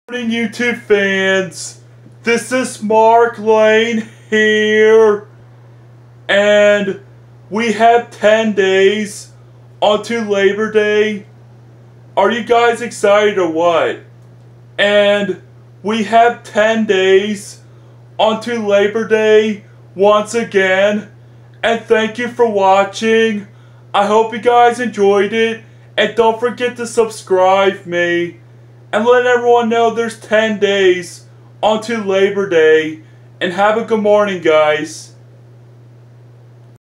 Morning, YouTube fans. This is Mark Lane here, and we have 10 days until Labor Day. Are you guys excited or what? And we have 10 days until Labor Day once again, and thank you for watching. I hope you guys enjoyed it, and don't forget to subscribe me. And let everyone know there's 10 days until Labor Day. And have a good morning, guys.